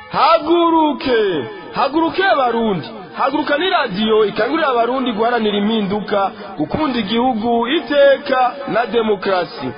haguruke haguruke abarundi haguruka ni radiyo ikangurira abarundi guharanira impinduka gukunda igihugu iteka na demokarasi.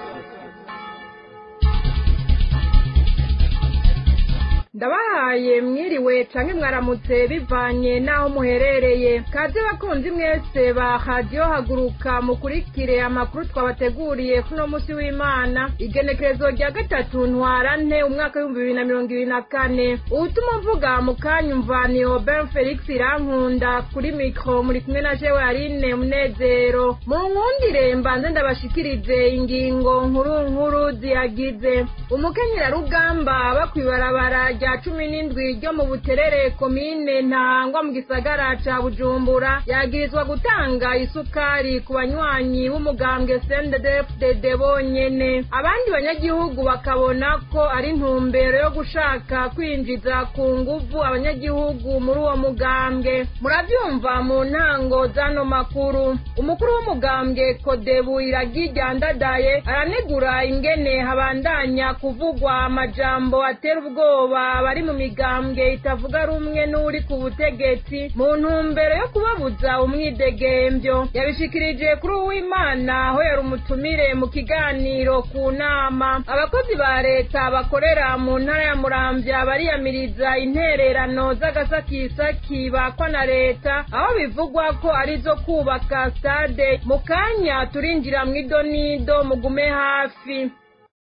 ndabahaye mwiriwe canke mwaramutse bivanye naho muherereye. Kaze bakunzi mwese ba radio haguruka mukurikire amakuru twabateguriye kuno musi w'Imana igenekerezo rya 3 ntwarante umwaka wa 2024. Utuma mvuga mukanyumva ni Robert Felix Irankunda kuri micro muri kumwe na jewe Aline Munezero. Mu nkundire mbanze ndabashikirije ingingo nkuru ziyagize. Umukenyera rugamba bakwibarabara rya 17 ryo mu Buterere komine Ntangwa mu gisagara ca Bujumbura yagirizwa gutanga isukari ku banywanyi b'umugambwe CNDD-FDD bonyene. Abandi banyagihugu bakabona ko ari intumbero yo gushaka kwinjiza ku nguvu abanyagihugu muri uwo mugambwe. Muravyumva mu ntango zano makuru. Umukuru w'umugambwe Kodebu Iragijyandadaye aranegura ingene habandanya kuvugwa amajambo atera ubwoba bari mu migambwe itavuga rumwe n'uri ku butegetsi mu ntumbero yo kubabuza umwidegembyo. Yabishikirije kuri Uwimana aho yari umutumire mu kiganiro ku nama. Abakozi ba leta bakorera mu ntara ya Muramvya bariyamiriza intererano z'agasakisaki bakwa na leta aho bivugwa ko arizo kubaka stade. Mu kanya turinjira mu idonido mugume hafi.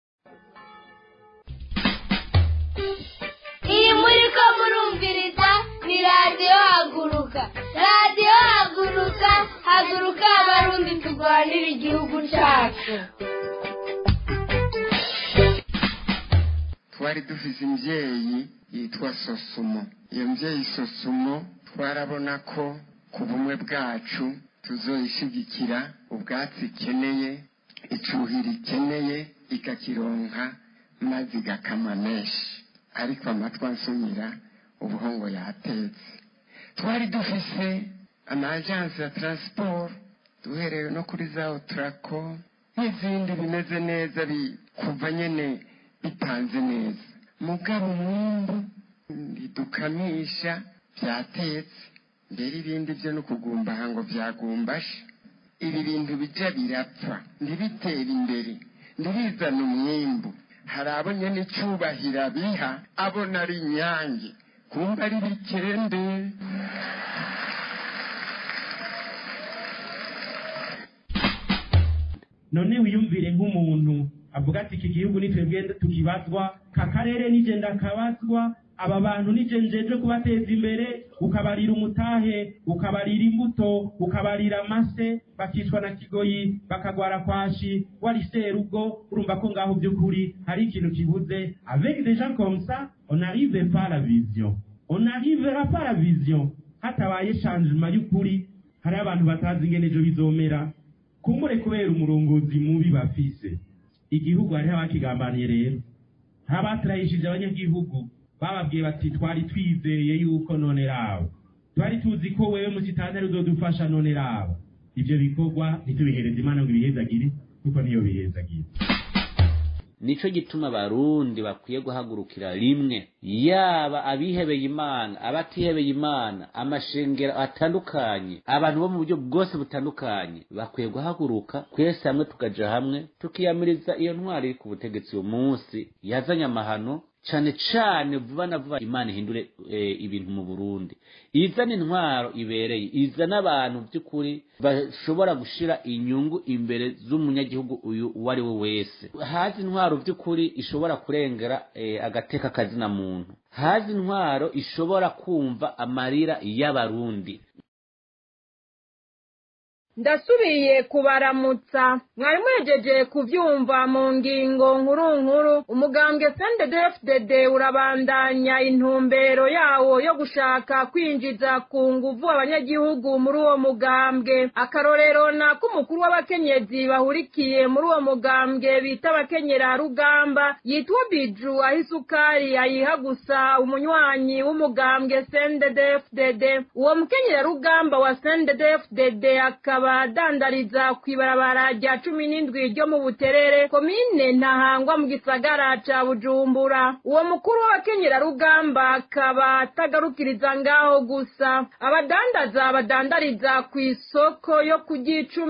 Iyi muriko murumviriza ni radio haguruka. Radio haguruka, haguruka abarundi turwanira igihugu cacu. Twari dufise imvyeyi yitwa Sosumo. Iyo mvyeyi Sosumo twarabona ko ku bumwe bwacu tuzoyishigikira, ubwatsi ikeneye, icuhira ikeneye ikakironka maze igakama menshi. Ariko amatwi ansumira ubuhongo yatetse. Twari dufise amagence ya transport duhereye no kuri za Otraco n'izindi bimeze neza kuva nyene bipanze neza. Mugabo umwimbu bidukamisha byatetse, mbere ibindi byo no kugumbaha ngo byagumbasha. Ibi bintu bija birapfa ntibitera imbere ntibizana umwimbu. Hari abo nyene icubahira biha abona ari inyange kumva ari bikende. None wiyumvire nk'umuntu avuga ati iki gihugu nitwebwe tukibazwa, kakarere nije ndakabazwa, aba bantu nije njeje kubateza imbere, ukabarira umutahe, ukabarira imbuto, ukabarira amase, bakicwa na kigoyi, bakagwara kwashi, wari serugo. Urumva ko ngaho by'ukuri hari ikintu kibuze. Avec des gens comme ça, on n'arrive pas à la vision. On n'arrivera pas à la vision. Hatabaye changement y'ukuri, hari abantu batazi ingene ejo bizomera. Kumbure kubera umurongozi mubi bafise. Igihugu hari abakigambaniye rero. Habatrayishije abanyagihugu. Bababwiye bati twari twizeye yuko none rawe. Twari tuzi ko wewe musitanteri uzodufasha none rawe. Ivyo bikorwa nitubihereza Imana ngo ibihezagire kuko niyo bihezagire. Nico gituma abarundi bakwiye guhagurukira rimwe, yaba abihebeye Imana, abatihebeye Imana, amashengero atandukanye, abantu bo mu buryo bwose butandukanye bakwiye guhaguruka twese hamwe tukaja hamwe tukiyamiriza iyo ntwari iri ku butegetsi uyu munsi yazanye amahano. Cane vuba na vuba Imana ihindure ibintu mu Burundi, izana intwaro ibereye, izana abantu by'ukuri bashobora gushira inyungu imbere z'umunyagihugu uyu uwari we wese. Hazi intwaro by'ukuri ishobora kurengera agateka kazina muntu, hazi intwaro ishobora kumva amarira y'abarundi. Ndasubiye kubaramutsa. Mwari mwejeje kuvyumva mu ngingo nkuru. Umugambwe CNDD-FDD urabandanya intumbero yawo yo gushaka kwinjiza ku nguvu abanyagihugu muri uwo mugambwe. Akarorero na k'umukuru w'abakenyezi bahurikiye muri uwo mugambwe bita abakenyera rugamba yitwa Biju ahisukari ayiha gusa umunywanyi w'umugambwe CNDD-FDD. Uwo mukenyera rugamba wa CNDD-FDD akaba abadandariza kw'ibarabara rya 17 ryo mu Buterere komine Ntahangwa mu gisagara ca Bujumbura. Uwo mukuru w'abakenyerarugamba akaba atagarukiriza ngaho gusa, abadandariza kw'isoko yo ku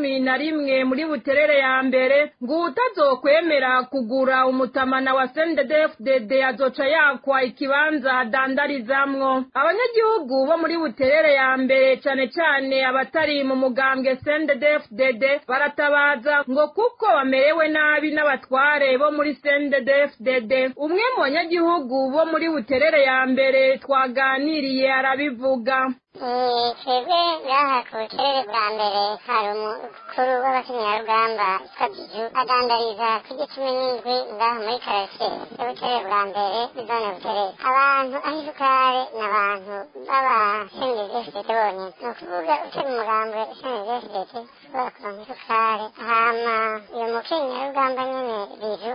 G11 muri Buterere ya mbere ngo utazokwemera kugura umutamana wa CNDD-FDD azoca yakwa ikibanza adandarizamwo. Abanyagihugu bo muri Buterere ya mbere cane cane abatari mu mugambwe CNDD-FDD baratabaza ngo kuko bamerewe nabi n'abatware bo muri CNDD-FDD. Umwe mu banyagihugu bo muri Buterere ya mbere twaganiriye arabivuga. twebwe ngaha ku Buterere bwa mbere hari umukuru w'abakenyerarugamba yitwa Biju adandariza ku G17 ngaha muri karasiye y'Ubuterere bwa mbere zone Buterere. Abantu aho isukari n'abantu b'aba-CNDD-FDD bonyene, ni ukuvuga utari umugambwe CNDD-FDD ushobora kuronka isukari. Hama uyo mukenyerarugamba nyene Biju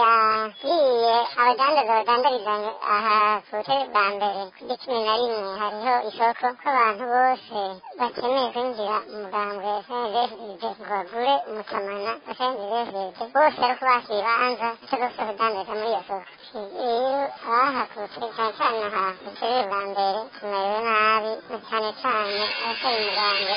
yabwiye abadandariza aha ku Buterere bwa mbere ku G11 hariho isoko ko abantu bose bakeneye kwinjira mu mugambwe CNDD-FDD ngo bagure umutamana wa CNDD-FDD bose ariko bakibanza batagose kudandariza muri iyo soko. Rero abahakutse cane cane aha ku Buterere bwa mbere tumerewe nabi, na cane cane abatari umugambwe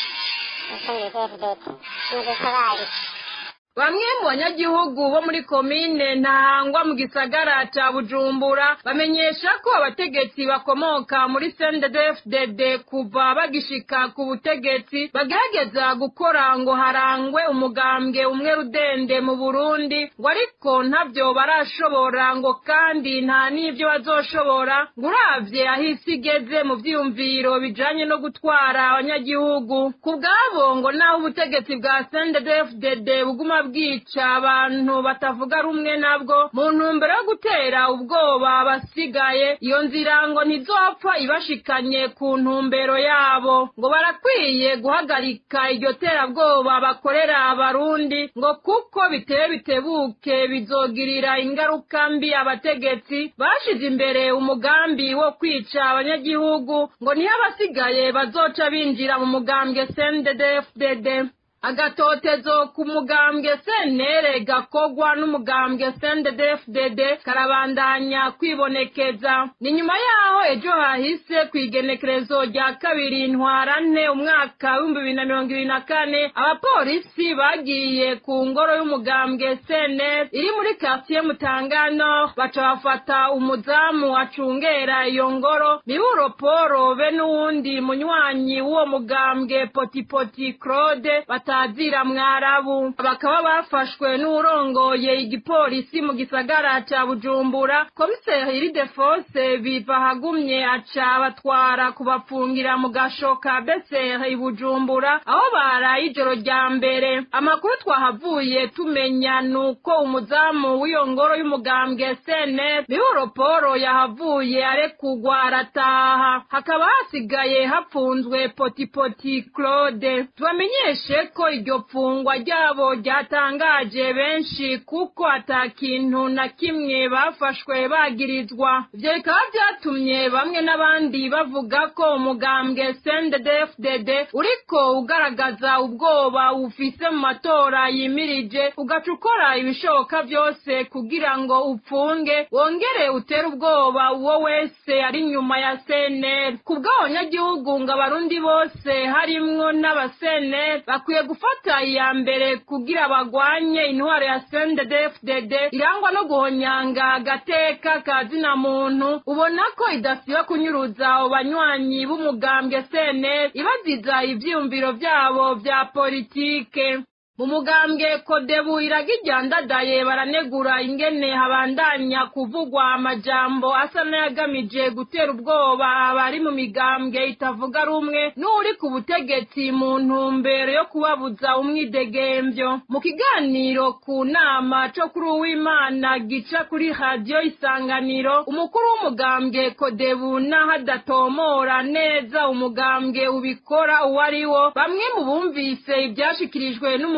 wa CNDD-FDD n'udusabari. Bamwe mu banyagihugu bo muri komine Ntahangwa mu gisagara ca Bujumbura bamenyesha ko abategetsi bakomoka muri CNDD-FDD kuva bagishika ku butegetsi bagerageza gukora ngo harangwe umugambwe umwe rudende mu Burundi, ngo ariko ntavyo barashobora ngo kandi nta n'ivyo bazoshobora ngo uravye aho isi igeze mu vyiyumviro bijanye no gutwara abanyagihugu. Ku bwabo ngo naho ubutegetsi bwa CNDD-FDD buguma bwica abantu batavuga rumwe nabwo mu ntumbero yo gutera ubwoba abasigaye, iyo nzira ngo ntizopfa ibashikanye ku ntumbero yabo. Ngo barakwiye guhagarika iryo terabwoba bakorera abarundi ngo kuko biteye bitebuke bizogirira ingaruka mbi abategetsi bashize imbere umugambi wo kwica abanyagihugu, ngo niho abasigaye bazoca binjira mu mugambwe CNDD-FDD. Agatotezo ku mugambwe CNL gakogwa n'umugambwe CNDD-FDD karabandanya kwibonekeza. Ni nyuma yaho ejo hahise kwigenekerezo rya 2 Ntwarante umwaka wa 2024 abapolisi bagiye ku ngoro y'umugambwe CNL iri muri quartier Mutangano baca bafata umuzamu acungera iyo ngoro Miburo Poro be n'uwundi munywanyi w'uwo mugambwe Potipoti Claude batazira Mwarabu. Bakaba bafashwe n'urongoye igipolisi mu gisagara ca Bujumbura. Komiseri Iridefonse biva hagumye aca batwara kubapfungira mu gashoka Besere i Bujumbura aho baraye ijoro rya mbere. Amakuru twahavuye tumenya nuko umuzamu w'iyo ngoro y'umugambwe CNL Miburo Poro yahavuye arekugwa arataha, hakaba hasigaye hapfunzwe Potipoti Claude. Tubamenyeshe ko iryo pfungwa ryabo ryatangaje benshi kuko atakintu na kimwe bafashwe bagirizwa. Ivyo bikaba vyatumye bamwe n'abandi bavuga ko umugambwe CNDD-FDD uriko ugaragaza ubwoba ufise mu matora yimirije, ugaca ukora ibishoboka vyose kugira ngo upfunge wongere utere ubwoba uwo wese ari nyuma ya CNL. Kubw'abanyagihugu ngo abarundi bose harimwo n'aba-CNL bakwiye gufata iya mbere kugira bagwanye intwaro ya CNDD-FDD irangwa no guhonyanga agateka kazina muntu, ubona ko idasiba kunyuruza abo banywanyi b'umugambwe CNL ibaziza ivyiyumviro vyabo vya politike. Mu mugambwe Kodebu iragijyandadaye baranegura ingene habandanya kuvugwa amajambo asa n'ayagamije gutera ubwoba abari mu migambwe itavuga rumwe n'uri ku butegetsi mu ntumbero yo kubabuza umwidegemvyo. Mu kiganiro ku nama co kuri Uwimana gica kuri radio Isanganiro, umukuru w'umugambwe Kodebu n'ahadatomora neza umugambwe ubikora uwariwo, bamwe mu bumvise ibyashikirijwe n'umukuru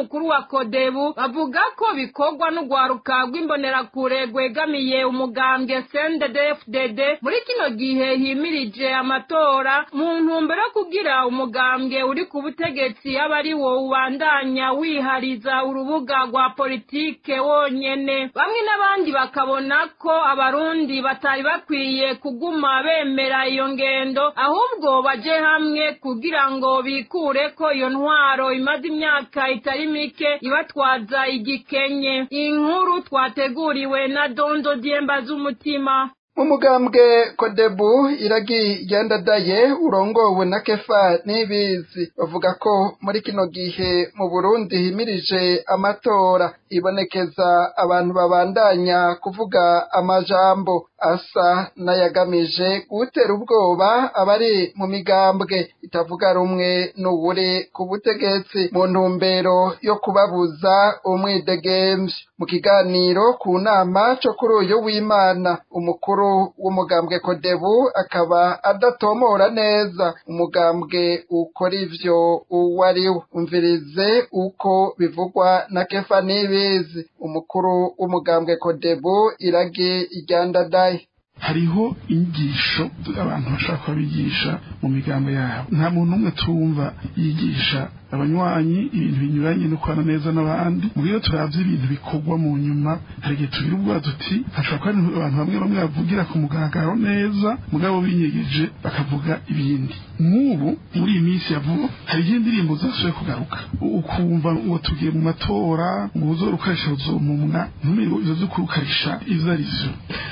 mukuru wa Kodebu bavuga ko bikorwa n'ugwaruka rw'imbonerakure rwegamiye umugambwe CNDD-FDD muri kino gihe himirije amatora mu ntumbero yo kugira umugambwe uri ku butegetsi aba ari wo ubandanya wihariza urubuga rwa politike wonyene. Bamwe n'abandi bakabona ko abarundi batari bakwiye kuguma bemera iyo ngendo, ahubwo baje hamwe kugira ngo bikure ko iyo ntwaro imaze imyaka itari mike ibatwaza igikenye. Inkuru twateguriwe na Dondo Diemba z'umutima. Umugambwe Kodebu iragiyandadaye urongowe na Kefa Nibizi bavuga ko muri kino gihe mu Burundi himirije amatora ibonekeza abantu babandanya kuvuga amajambo asa nayagamije gutera ubwoba abari mu migambwe itavuga rumwe n'ubure ku butegetsi mu ntumbero yo kubabuza umwidegemvyo. Mu kiganiro ku nama cyo kuri uyu w'Imana umukuru w'umugambwe Kodebu akaba adatomora neza umugambwe ukora ivyo uwariwe. Umvirize uko bivugwa na Kefa Nibizi umukuru w'umugambwe Kodebu iragiyandadaye. hariho inyigisho abantu bashaka kubigisha mu migambo yabo. Nta muntu umwe tumva yigisha abanywanyi ibintu binyuranye no kwana neza n'abandi. Mugihe turavye ibintu bikorwa mu nyuma, hari igihe tubira ubwa duti hashobora kuba abantu bamwe bavugira ku mugaragaro neza mugabo binyegeje bakavuga ibindi. Nk'ubu muri iyi minsi yavuga hari indirimbo zasuye kugaruka, ukumva ngo tugiye mu matora ngo uzorukarisha uzomumwa ntumenye izo zukurukarisha ivyo arizo.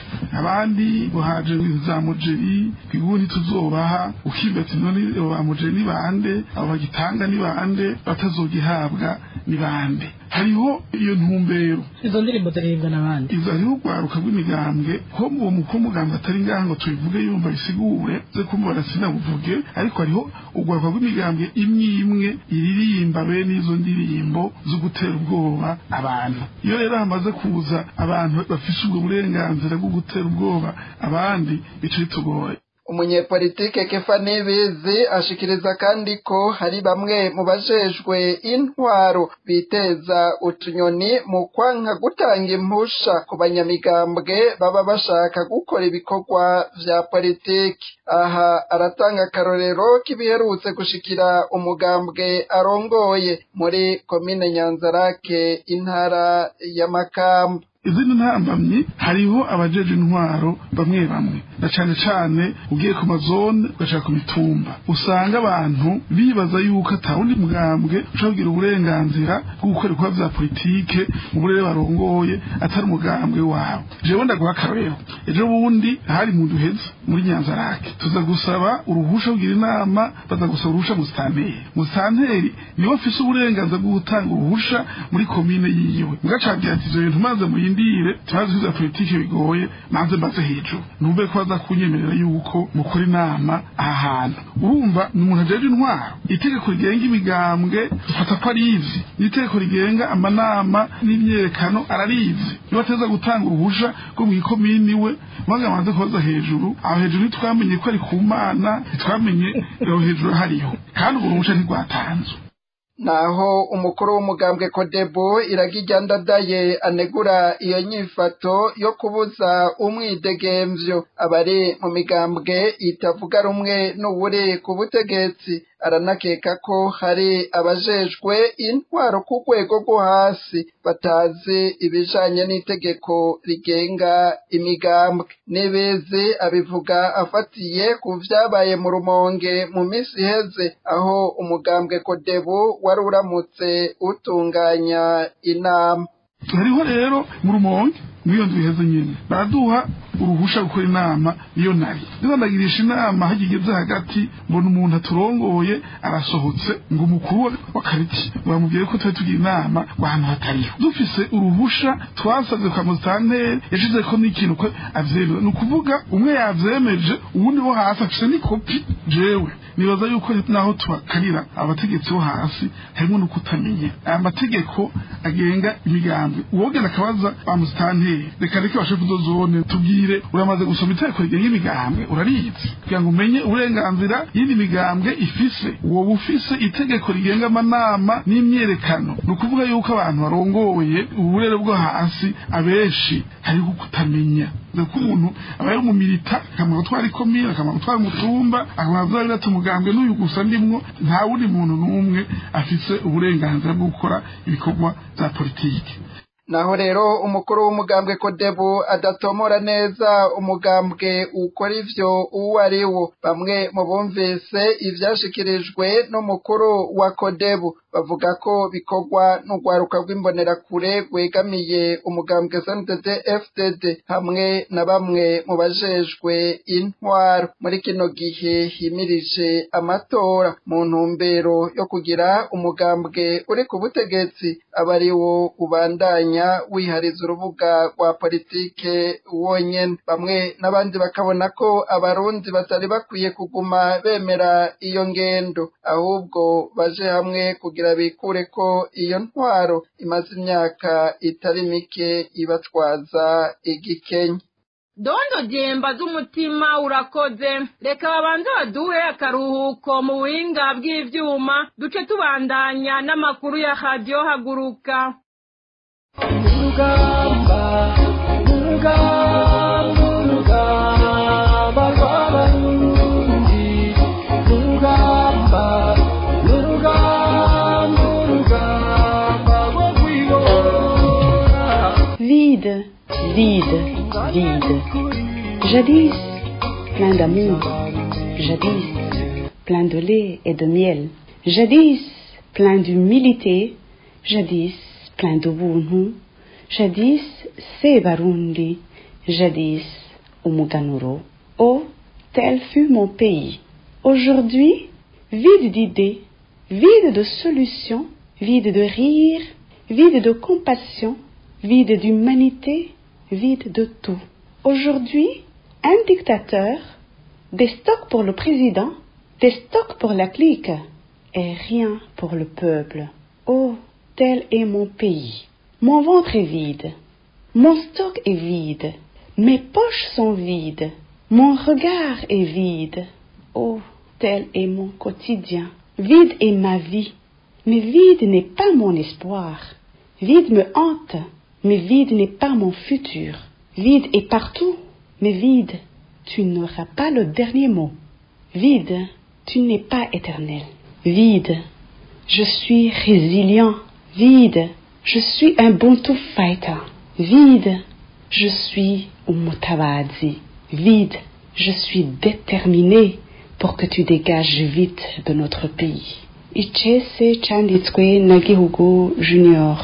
Abandi bahaje za mujeri bigundi tuzobaha ukibati none ba mujeri ni bande, abo bagitanga ni bande, batazogihabwa ni bande. Hariho iyo ntumbero izo ndirimbo ziribwa n'abandi izo hariho ugwaruka rw'imigambwe ko mu mugambwe atari ngaha ngo tubivuge yumva bisigure ze kumubara sinabuvuge, ariko hariho ugwaruka rw'imigambwe imwe iririmba bene izo ndirimbo zo gutera ubwoba abantu. Iyo rero hamaze kuza abantu bafise ubwo burenganzira bwo gutera ubwoba abandi bico bitugoye. Umunyepolitike Kefa Nibizi ashikiriza kandi ko hari bamwe mu bajejwe intwaro biteza utunyoni mu kwanka gutanga impusha ku banyamigambwe baba bashaka gukora ibikorwa vya politiki. Aha aratanga akarorero k'ibiherutse gushikira umugambwe arongoye muri komine Nyanzarake intara ya Makamba. Izindi ntambamyi hariho abajeje intwaro bamwe na cane ugiye ku mazone ugashaka ku mitumba, usanga abantu bibaza yuko atawundi mugambwe ushobora uburenganzira bwo gukora ibikorwa vya politike mu burere barongoye atari umugambwe wabo. Jewe ndaguha akarorero, ejo bundi hari mu duheza muri Nyanzarake tuza gusaba uruhusha kugira inama, baza gusaba uruhusha musanteri niwe afise uburenganzira bwo gutanga uruhusha muri komine yiwe. Mugacagira ati ivyo bintu maze ndire tubazi za politike bigoye manze mbaze hejuru numbe ko baza kunyemerera yuko mukora inama ahantu. Urumva umuntu ajeje intwaro itegeko rigenga imigambwe dufata ko arizi, itegeko rigenga amanama n'imyerekano ararizi, niba ateza gutanga uruhusha rwo mu komini we maze manze koza hejuru aho hejuru twamenye ko ari ku Mana, twamenye aho hejuru hariho kandi uruhusha ntigwatanzwe. Naho umukuru w'umugambwe Kodebu iragijyandadaye anegura iyo nyifato yo kubuza umwidegemvyo abari mu migambwe itavuga rumwe n'ubure ku butegetsi. Aranakeka ko hari abajejwe intwaro ku rwego rwo hasi batazi ibijanye n'itegeko rigenga imigambwe. Nibizi abivuga afatiye ku vyabaye mu Rumonge mu misi iheze aho umugambwe Kodebu wari uramutse utunganya inama. Hariho rero mu Rumonge mwiyo ndiheze nyene baraduha uruhusha gukora inama iyo nari ndagirisha inama hagigeze hagati mbona umuntu aturongoye arasohotse ngo umukuru wa kariti bamubwiye ko tugira inama ahantu hatariho dufise uruhusha twasabye kwa mustanteri yashize ko n'ikintu ko avyemera, no kuvuga umwe yavyemeje uwundi wo hasi afise ni kopi jewe nibaza yuko naho tubakarira abategetsi bo hasi harimo no kutamenya aya mategeko agenga imigambi uwogenda akabaza bamusitanteri reka bashefu zone tubwire uramaze gusoma itegeko rigenga imigambi urarizi kugira ngo umenye uburenganzira y'indi migambwe ifise uwo bufise itegeko rigenga amanama n'imyerekano ni ukuvuga yuko abantu barongoye uburere bwo hasi abenshi hariho kutamenya ko umuntu aba ari umumilita akamara gutwara ikomine akamara gutwara umutumba akamara gutwara umugambwe n'uyu gusa ndimwo nta wundi muntu n'umwe afise uburenganzira bwo gukora ibikorwa bya politiki. Naho rero umukuru w'umugambwe Kodebu adatomora neza umugambwe ukora ivyo uwo ari wo. Bamwe mu bumvise ivyashikirijwe n'umukuru wa Kodebu bavuga ko bikorwa n'urwaruka rw'imbonerakure rwegamiye umugambwe CNDD FDD hamwe na bamwe mu bajejwe intwaro muri kino gihe himirije amatora mu ntumbero yo kugira umugambwe uri ku butegetsi abari wo ubandanya wihariza urubuga rwa politike wonyene. Bamwe n'abandi bakabona ko abarundi batari bakwiye kuguma bemera iyo ngendo ahubwo baje hamwe kugira bikure ko iyo ntwaro imaze imyaka itari mike ibatwaza igikenye. Dondo jemba z'umutima urakoze reka babanze baduhe akaruhuko mu buhinga bw'ivyuma duce tubandanya n'amakuru ya Radio Haguruka. Vide, vide, vide. Jadis, plein d'amour. Jadis, plein de lait et de miel. Jadis, plein d'humilité. Jadis, plein d'ubuntu. Jadis, c'est Barundi. Jadis, Umuganuro. Oh, tel fut mon pays. Aujourd'hui, vide d'idées, vide de solutions, vide de rire, vide de compassion, vide d'humanité, vide de tout. Aujourd'hui, un dictateur, des stocks pour le président, des stocks pour la clique, et rien pour le peuple. Oh, tel est mon pays. Mon ventre est vide, mon stock est vide, mes poches sont vides, mon regard est vide. Oh, tel est mon quotidien. Vide est ma vie, mais vide n'est pas mon espoir. Vide me hante, mais vide n'est pas mon futur. Vide est partout, mais vide, tu n'auras pas le dernier mot. Vide, tu n'es pas éternel. Vide, je suis résilient. Vide, je suis un Bantu fighter. Vide, je suis Umutabazi. Vide, je suis déterminé pour que tu dégages vite de notre pays. Ichese Chanditswe Nagihugu Junior.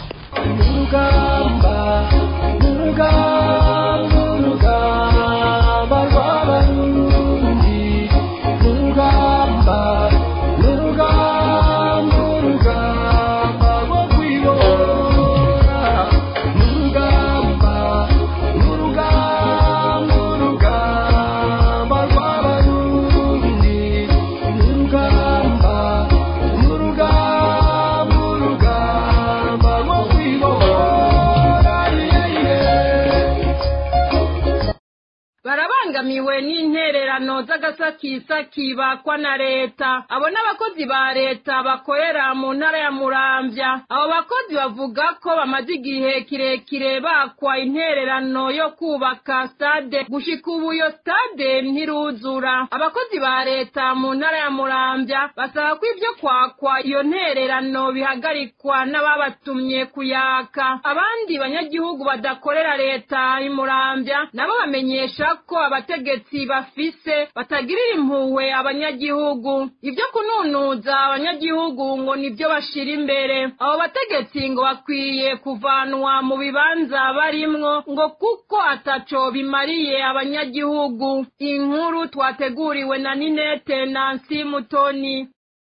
Barabangamiwe n'intererano z'agasakisaki bakwa na leta. Abo n'abakozi ba leta bakorera mu ntara ya Muramvya. Abo bakozi bavuga ko bamaze igihe kirekire bakwa intererano yo kubaka stade. Gushika ubu iyo stade ntiruzura. Abakozi ba leta mu ntara ya Muramvya basaba ko ivyo kwakwa iyo ntererano bihagarikwa n'ababatumye kuyaka. Abandi banyagihugu badakorera leta i Muramvya nabo bamenyesha ko abategetsi bafise batagirira impuhwe abanyagihugu. Ivyo kununuza abanyagihugu ngo nivyo bashira imbere. Abo bategetsi ngo bakwiye kuvanwa mu bibanza barimwo ngo kuko ataco bimariye abanyagihugu. Inkuru twateguriwe na Ninete Nancy Mutoni.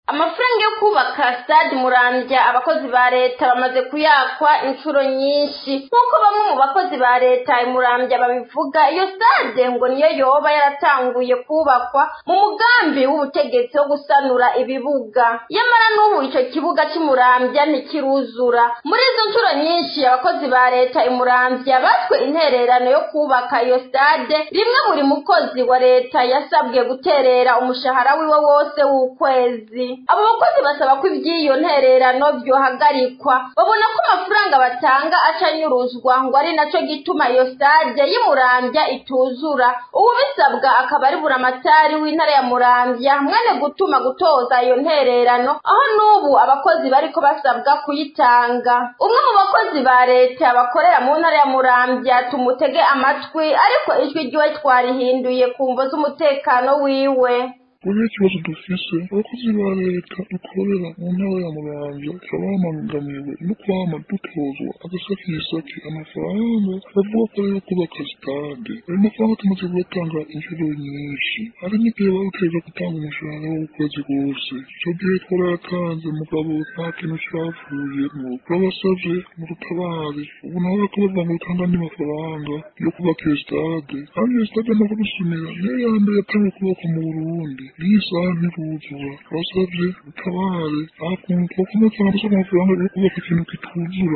amafaranga yo kubaka stade Muramvya abakozi ba leta bamaze kuyakwa inshuro nyinshi nk'uko bamwe mu bakozi ba leta i Muramvya babivuga. Iyo stade ngo niyo yoba yaratanguye kubakwa mu mugambi w'ubutegetsi wo gusanura ibibuga, yamara n'ubu ico kibuga cy'i Muramvya ntikiruzura. Muri izo nshuro nyinshi abakozi ba leta i Muramvya batwe intererano yo kubaka iyo stade. Rimwe buri mukozi wa leta yasabwe guterera umushahara wiwe wose w'ukwezi. Abo bakozi basaba ko iby'iyo ntererano byohagarikwa, babona ko amafaranga batanga acanyuruzwa, ngo ari naco gituma iyo stade y'i Muramvya ituzura. Ubu bisabwa akaba ari buramatari w'intara ya Muramvya mwene gutuma gutoza iyo ntererano, aho n'ubu abakozi bariko basabwa kuyitanga. Umwe mu bakozi ba leta bakorera mu ntara ya Muramvya tumutege amatwi, ariko ijwi ryiwe twarihinduye ku mvo z'umutekano wiwe. Muri ikibazo dufise abakozi ba leta dukorera mu ntara ya Muramvya turabangamiwe no kwama dutozwa agasakisaki amafaranga bavuga ko yo kubaka stade. Ayo mafaranga tumaze kuyatanga inshuro nyinshi, hari n'igihe bawuteza gutanga umushahara w'ukwezi rwose. Ico gihe twarayatanze mugabo nta kintu cavuyemwo. Turabasavye mu rutabare ubu naho bariko bavuga ngo utanga andi mafaranga yo kubaka iyo stade, kandi iyo stade nako dusumira niyo ya mbere yatanguye kubakwa mu Burundi. Iyi saha ntiruzura, turasavye utabare akuntu twokomeza gusaba amafaranga yo kubaka ikintu kituzura.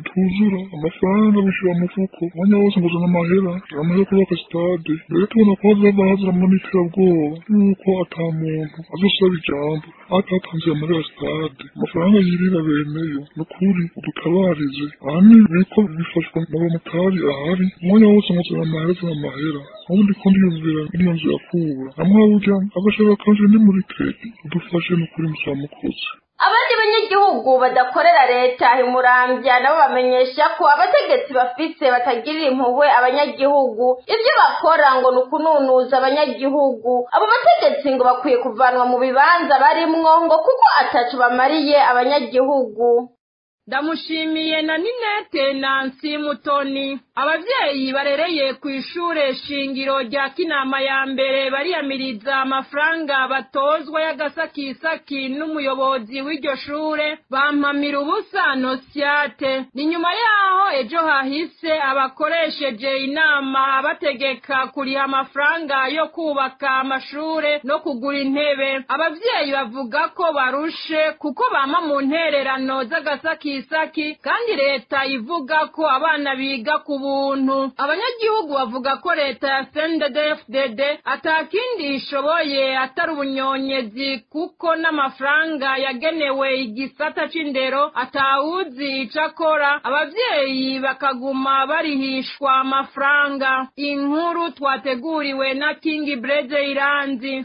Amafaranga bishira mu mufuko umwanya wose ngo uzana amahera yo kubaka stade. Rero tubona ko hazava haziramwo n'iterabwoba yuko ata muntu azosaba ijambo atatanze amahera ya stade. Amafaranga yirira beneyo nukuri udutabarize, ahanini biriko bifashwa n'abamotari ahari umwanya wose ngo uzana amahera ubundi ko ndiyumvira iyo nzu yakubura amwe burya agashaka kanje ni muri tete udufashe n'ukuri musamukozi. Abandi banyagihugu badakorera leta i Muramvya nabo bamenyesha ko abategetsi bafise batagirira impuhwe abanyagihugu, ivyo bakora ngo nukununuza abanyagihugu. Abo bategetsi ngo bakwiye kuvanwa mu bibanza barimwo ngo kuko ataco bamariye abanyagihugu. Ndamushimiye na Ninete Nancy Mutoni. Abavyeyi barereye ku ishure shingiro rya Kinama ya mbere bariyamiriza amafaranga batozwa y'agasakisaki n'umuyobozi w'iryo shure bampamira ubusa Anosiate. Ni nyuma yaho ejo hahise abakoresheje inama abategeka kuriha amafaranga yo kubaka amashure no kugura intebe. Abavyeyi bavuga ko barushe kuko bama mu ntererano z'agasakisaki kandi leta ivuga ko abana biga ku buntu. Abanyagihugu bavuga ko leta ya CNDD-FDD atakindi ishoboye atari ubunyonyezi kuko n'amafaranga yagenewe igisata c'indero atawuzi icakora, abavyeyi bakaguma barihishwa amafaranga. Inkuru twateguriwe na King Breze Iranzi.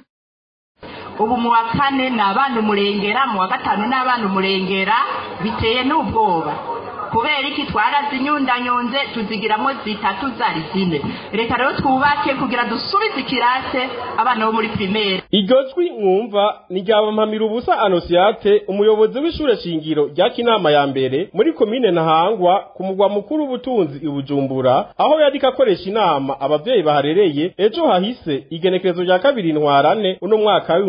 Ubu mu wa kane n'abana umurengera, mu wa gatanu n'abana umurengera, biteye n'ubwoba kubera iki twarazinyundanyonze tuzigiramo zitatu zari zine. Reka rero twubake kugira dusubize ikirase abana bo muri primaire. Iryo jwi mwumva ni ry'abampamira ubusa Anosiate, umuyobozi w'ishure shingiro rya Kinama ya mbere muri komine Ntahangwa ku mugwa mukuru w'ubutunzi i Bujumbura, aho yariko akoresha inama abavyeyi baharereye ejo hahise igenekerezo rya 2 Ntwarante uno mwaka wa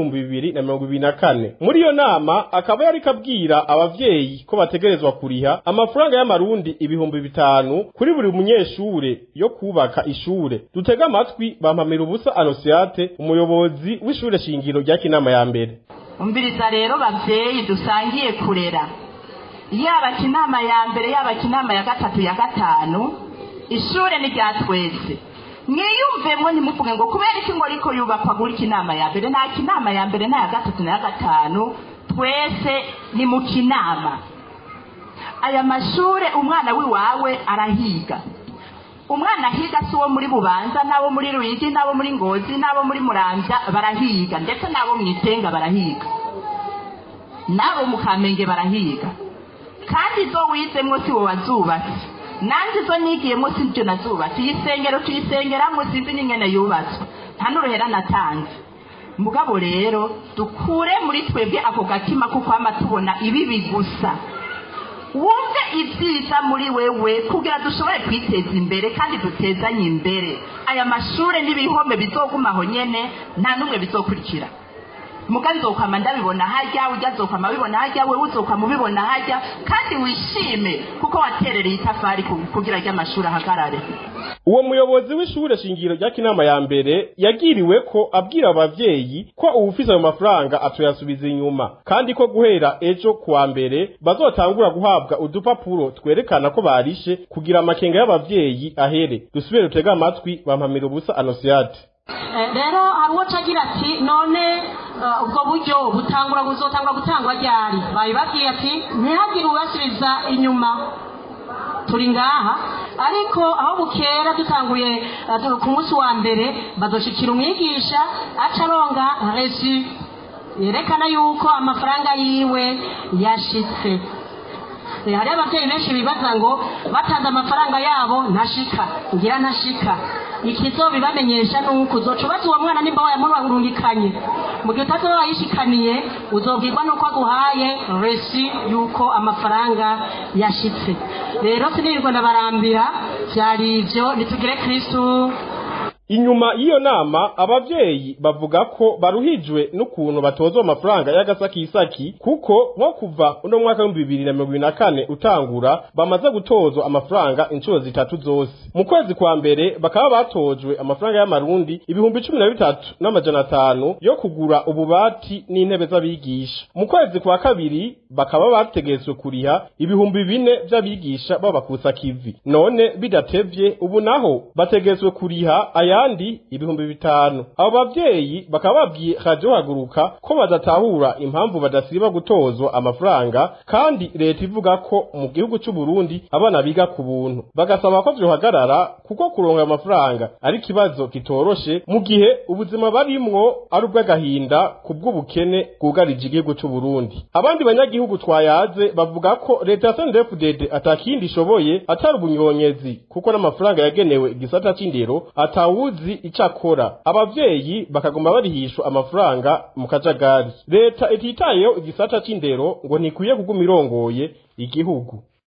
2024. Muri iyo nama akaba yariko abwira abavyeyi ko bategerezwa kuriha amafaranga y'amarundi 5,000 kuri buri munyeshure yo kubaka ishure. Dutega amatwi bampamira ubusa Anosiate, umuyobozi w'ishure shingiro rya Kinama ya mbere. Umbiriza rero bavyeyi dusangiye kurera, yaba Kinama ya mbere yaba Kinama ya gatatu ya gatanu, ishure ni rya twese. Mwiyumvemwo ntimuvuge ngo kubera iki ngo ariko yubakwa guri Kinama ya mbere na Kinama ya mbere na ya gatatu na ya gatanu, twese ni mu Kinama. Aya mashure umwana wiwawe arahiga. Umwana higa si wo muri Bubanza nabo muri Ruyigi nabo muri Ngozi nabo muri Muramvya barahiga, ndetse nabo mwitenga barahiga, nabo mu Kamenge barahiga. Kandi zo wizemwo si wo wazubatse, nanjye zo nigiyemwo si byo nazubatse. Isengero tuyisengeramwo sinzi n'ingene yubatswe, nta n'uruhera natanze. Mugabo rero dukure muri twebwe ako gatima kuko ama tubona ibibi gusa. Wumve ibyiza muri wewe kugira dushobore kwiteza imbere kandi dutezanye imbere. Aya mashure n'ibihome bizogumaho nyene nta numwe bizokurikira. mugazi zokwama ndabibona harya ujya zokwama bibona harya we uzokwama ubibona harya kandi wishime kuko waterereye itafari kugira rya mashuri ahagarare. Uwo muyobozi w'ishure shingiro rya Kinama ya mbere yagiriwe ko abwira abavyeyi ko ubufise ayo mafaranga atoyasubiza inyuma kandi ko guhera ejo kuwa mbere bazotangura guhabwa udupapuro twerekana ko barishe kugira amakenga y'abavyeyi ahere. Dusubire utega amatwi bampamira ubusa Anosiate. Rero hariwo cagira ati none ubwo buryo buzotangura gutangwa ryari? Babibabwiye ati ntihagire ubasubiza inyuma, turi ngaha ariko aho bukera dutanguye ku munsi wa mbere bazoshikira umwigisha acaronga reçu yerekana yuko amafaranga yiwe yashitse. Hari abavyeyi benshi bibaza ngo batanze amafaranga yabo ntashika, ngira ntashika. Ikizobibamenyesha nuko uzocubaza uwo mwana nimba wayamurungikanye, mu gihe utazoba wayishikaniye uzobwirwa nuko aguhaye reçu yuko amafaranga yashitse. Rero sinirirwa ndabarambira, vyari ivyo, nitugire Kristo. Inyuma y'iyo nama abavyeyi bavuga ko baruhijwe n'ukuntu batozwa amafaranga y'agasakisaki kuko nko kuva uno mwaka wa 2024 utangura bamaze gutozwa amafaranga inshuro zitatu zose. Mu kwezi kwa mbere bakaba batojwe amafaranga y'amarundi 13,500 yo kugura ububati n'intebe z'abigisha. Mu kwezi kwa kabiri bakaba bategetswe kuriha 4,000 by'abigisha babakusa kivi. None bidatevye ubu naho bategetswe kuriha yandi 5,000. Abo bavyeyi bakaba babwiye Radio Haguruka ko badatahura impamvu badasiba gutozwa amafaranga kandi leta ivuga ko mu gihugu cy'u Burundi abana biga ku buntu. Bagasaba ko byohagarara kuko kuronka amafaranga ari kibazo kitoroshe mu gihe ubuzima barimwo ari ubw'agahinda kubw'ubukene bwugarije igihugu cy'u Burundi. Abandi banyagihugu twayaze bavuga ko leta ya CNDD-FDD atakindi ishoboye atari ubunyonyezi kuko n'amafaranga yagenewe igisata c'indero atawuzi icakora. Abavyeyi bakagoma barihishwa amafaranga mu kajagari. Leta ititayeho igisata c'indero ngo ntikwiye kuguma irongoye igihugu.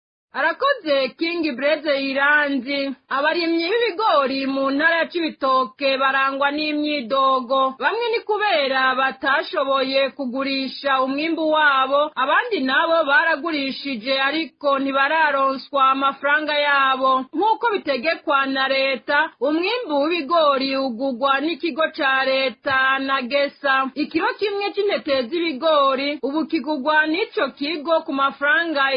Arakoze King Breze Iranzi. Abarimyi b'ibigori mu ntara ya Cibitoke barangwa n'imyidogo. Bamwe ni kubera batashoboye kugurisha umwimbu wabo, abandi nabo baragurishije ariko ntibararonswa amafaranga yabo. Nk'uko bitegekwa na leta, umwimbu w'ibigori ugugwa n'ikigo ca leta na Gesa. Ikiro kimwe c'intete z'ibigori ubu kigugwa n'ico kigo ku mafaranga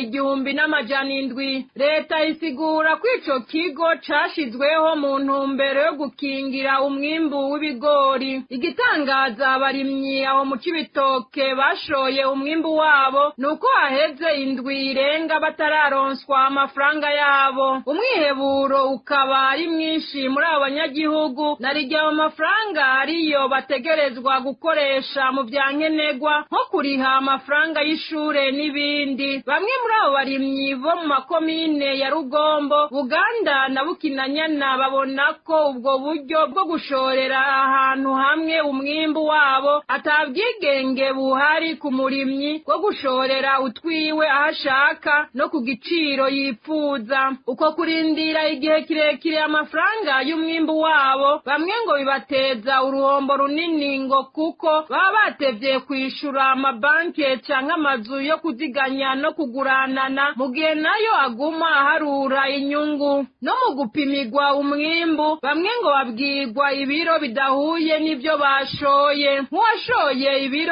1,000. Leta isigura ko ico kigo cashizweho mu ntumbero yo gukingira umwimbu w'ibigori. Igitangaza abarimyi aho mu Cibitoke bashoye umwimbu wabo nuko haheze indwi irenga batararonswa amafaranga yabo. Umwiheburo ukaba ari mwinshi muri abo banyagihugu, narijya amafaranga ariyo bategerezwa gukoresha mu byankenegwa nko kuriha amafaranga y'ishure n'ibindi. Bamwe muri abo barimyi bo mu makomine ya Rugombo, Buganda na Bukinanyana babona ko ubwo buryo bwo gushorera ahantu hamwe umwimbu wabo atabyigenge buhari ku murimyi bwo gushorera utwiwe ahashaka no ku giciro yipfuza. Uko kurindira igihe kirekire amafaranga y'umwimbu wabo bamwe ngo bibateza uruhombo runini ngo kuko baba batevye kwishura amabanki canke amazu yo kuziganya no kuguranana mu gihe nayo aguma aharura inyungu. No mu gupimirwa umwimbu bamwe ngo babwirwa ibiro bidahuye n'ibyo bashoye. Nk'uwashoye ibiro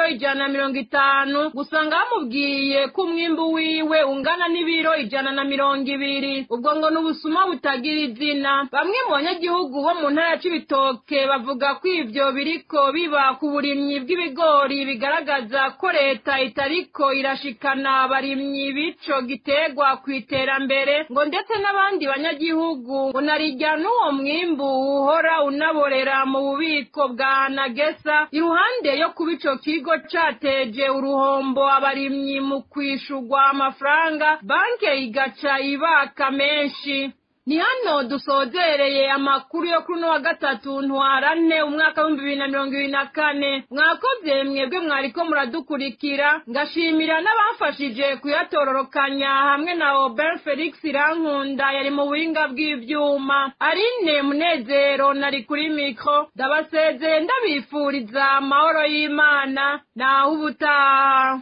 150 gusanga bamubwiye ko umwimbu wiwe ungana n'ibiro 120. Ubwo ngo n'ubusuma butagira izina. Bamwe mu banyagihugu bo mu ntara ya Cibitoke bavuga ko ivyo biriko biba ku burimyi bw'ibigori bigaragaza ko leta itariko irashikana abarimyi bico gitegwa kwiterambere ngo ndetse n'abandi banyagihugu ngo narijya n'uwo mwimbu uhora unaborera mu bubiko bwa Nagesa iruhande yo kubico kigo cateje uruhombo abarimyi mu kwishurwa amafaranga banke igaca ibaka menshi. ni hano dusozereye amakuru yo kuri uno wa gatatu ntwarante umwaka wa 2024 mwakoze mwebwe mwariko muradukurikira ngashimira n'abafashije kuyatororokanya hamwe na Robert Felix Rankunda yari mu buhinga bw'ivyuma Arine Munezero nari kuri mikro ndabasezeye ndabifuriza amahoro y'Imana naho ubutaha.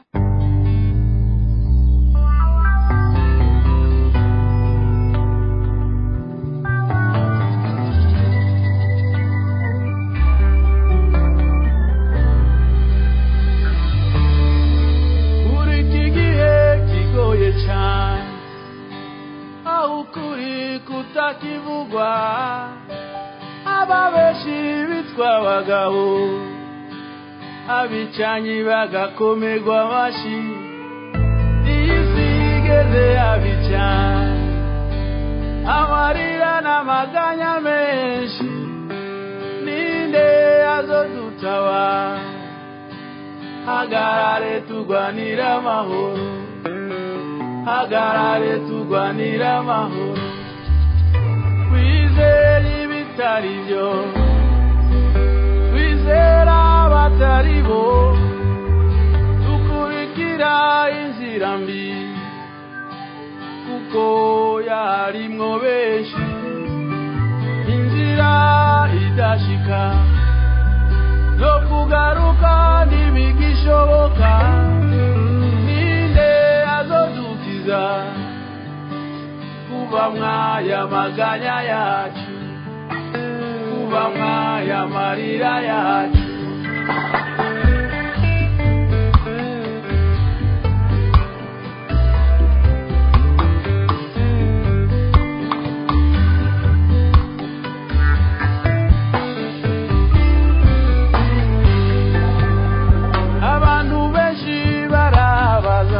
Ukuri kutakivugwa ababeshi bitwa abagabo abicanyi bagakomerwa amashi iyisigeze abicanye amarira n'amaganya menshi ninde azodutaba hagarare turwanira amahoro hagarare turwanira amahoro twizere ibitari byo twizera abatari bo dukurikira inzira mbi kuko yarimwo benshi inzira idashika no kugaruka ntibigishoboka kuba mwaya maganya yacu kuba mwaya marira yacu abantu benshi barabaza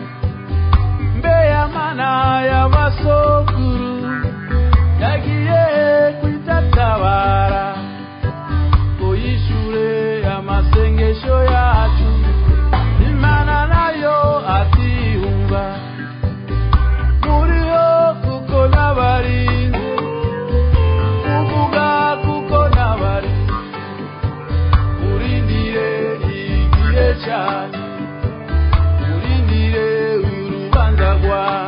y'abasokuru yagiye kwitatabara ngo yishure amasengesho yacu Imana nayo atihumba muriho kuko n'abarinzi kuvuga kuko n'abarinzi urindire igihe cyane urindire urubanza rwawe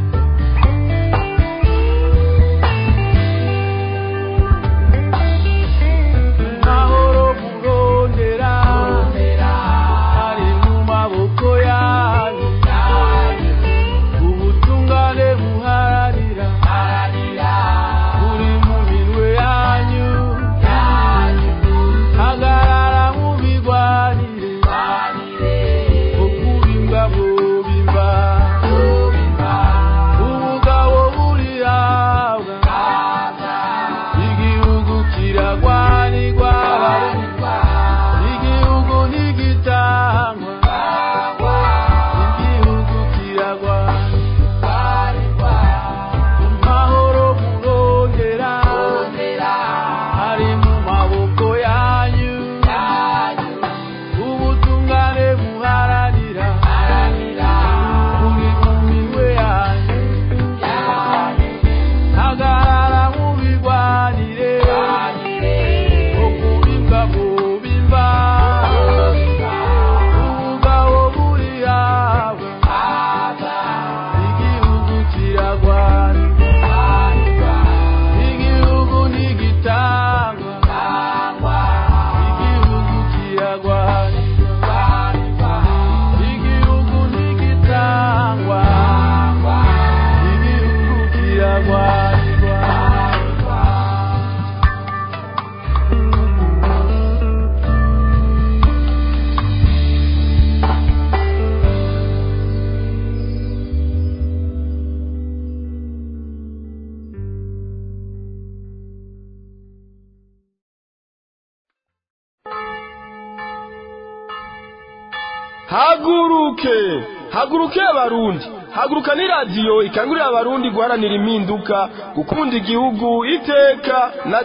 haguruke abarundi haguruka ni radio ikangurira abarundi guharanira impinduka gukunda igihugu iteka na